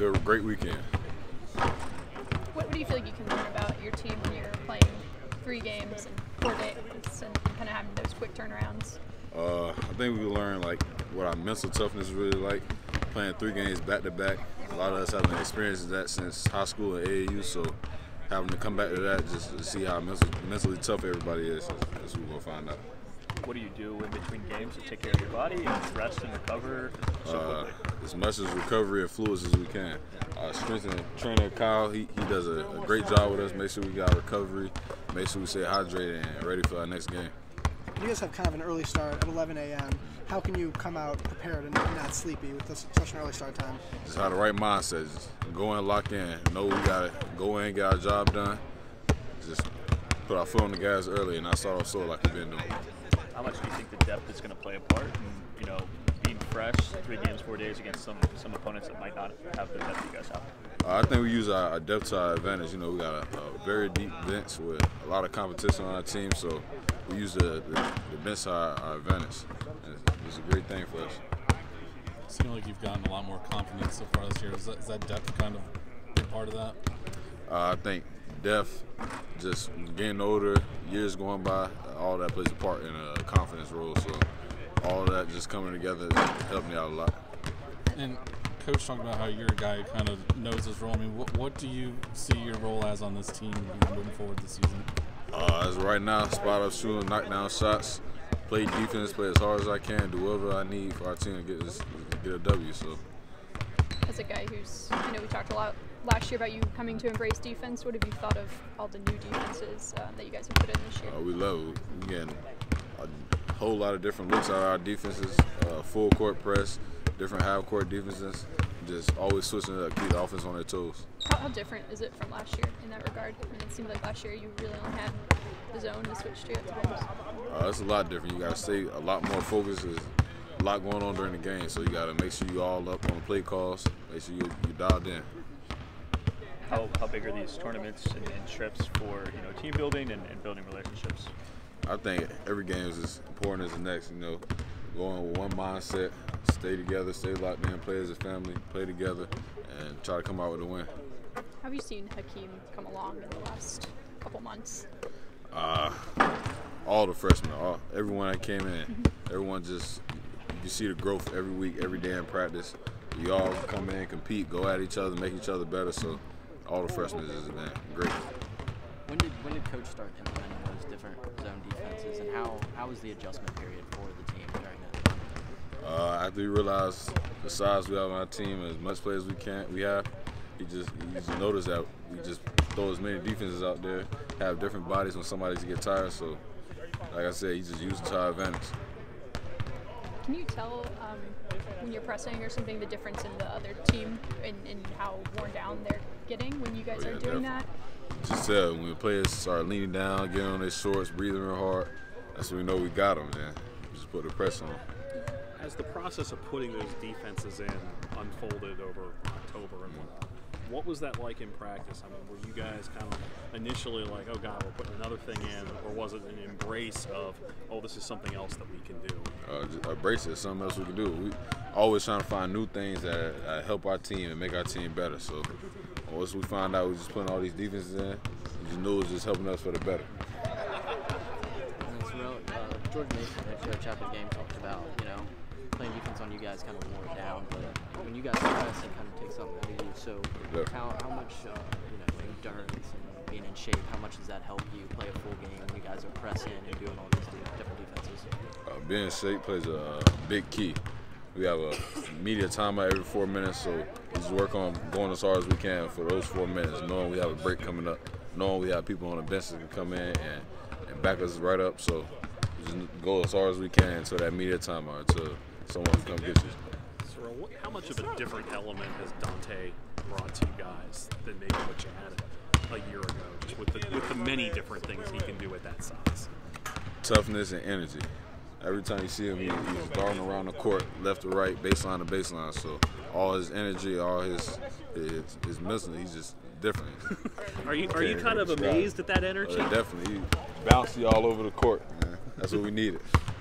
great weekend. What do you feel like you can learn about your team when you're playing 3 games in 4 days and kind of having those quick turnarounds? I think we learned like what our mental toughness is really like, playing 3 games back to back. A lot of us haven't experienced that since high school and AAU, so having to come back to that just to see how mentally tough everybody is what we're gonna find out. What do you do in between games to take care of your body and rest and recover? As much as recovery and fluids as we can. Strength and trainer Kyle, he does a great job with us. Make sure we got recovery, make sure we stay hydrated and ready for our next game. You guys have kind of an early start at 11 a.m. How can you come out prepared and not sleepy with such an early start time? Just have the right mindset. Just go in, lock in. Know we got to go in, get our job done. Just put our foot on the gas early and not start off slow like we've been doing. How much do you think the depth is going to play a part in, being fresh 3 games, 4 days against some opponents that might not have the depth you guys have? I think we use our depth to our advantage. We got a very deep bench with a lot of competition on our team, so we use the bench to our advantage. It's a great thing for us. It seems like you've gotten a lot more confidence so far this year. Is that depth kind of a big part of that? I think depth, just getting older, years going by, all that plays a part in a confidence role. So all of that just coming together helped me out a lot. And Coach talked about how you're a guy who kind of knows his role. I mean, what do you see your role as on this team moving forward this season? As right now, spot up shooting, knock down shots, play defense, play as hard as I can, do whatever I need for our team to get a W. So, as a guy who's, we talked a lot last year about you coming to embrace defense. What have you thought of all the new defenses that you guys have put in this year? We love it. We're getting a whole lot of different looks out of our defenses, full court press, different half court defenses, just always switching it up, keep the offense on their toes. How different is it from last year in that regard? I mean, it seemed like last year you really only had the zone to switch to at times. It's a lot different. You got to stay a lot more focused. There's a lot going on during the game, so you got to make sure you all up on the play calls, make sure you dialed in. How big are these tournaments and trips for team building and building relationships? I think every game is as important as the next. Going with one mindset, stay together, stay locked in, play as a family, play together, and try to come out with a win. How have you seen Hakeem come along in the last couple months? All the freshmen, everyone that came in, everyone you see the growth every week, every day in practice. You all come in, compete, go at each other, make each other better. So all the freshmen has been great. When did Coach start implementing those different zone defenses, and how was the adjustment period for the team during that time? After we realized the size we have on our team, as much play as we have, he just noticed that we just throw as many defenses out there, have different bodies when somebody get tired. So, like I said, he just used it to our advantage. Can you tell when you're pressing or something the difference in the other team and how worn down they're getting when you guys are doing definitely. that? Just tell when the players start leaning down, getting on their shorts, breathing real hard, that's when we know we got them, man. Just put the pressure on. As the process of putting those defenses in unfolded over October, and what was that like in practice? I mean, were you guys kind of initially like, oh God, we're putting another thing in, or was it an embrace of, oh, this is something else that we can do? Just embrace it, something else we can do. We always trying to find new things that help our team and make our team better. So once we find out we just putting all these defenses in, we just knew it was just helping us for the better. George Mason, head coach, after the game talked about, playing defense on you guys kind of wore it down, but when you guys press, it kind of takes something out of you. So how much, endurance and being in shape, how much does that help you play a full game when you guys are pressing and doing all these different defenses? Being in shape plays a big key. We have a media timeout every 4 minutes, so we just work on going as hard as we can for those 4 minutes, knowing we have a break coming up, knowing we have people on the bench that can come in and back us right up. So we just go as hard as we can until that media timeout, until someone can come get you. Serrel, how much of a different element has Dante brought to you guys than maybe what you had a year ago, just with the many different things he can do at that size? Toughness and energy. Every time you see him, he's darting around the court, left to right, baseline to baseline. So all his energy, all his missing, he's just different. Are you kind of amazed at that energy? Definitely. He's bouncy all over the court, man. That's what we needed.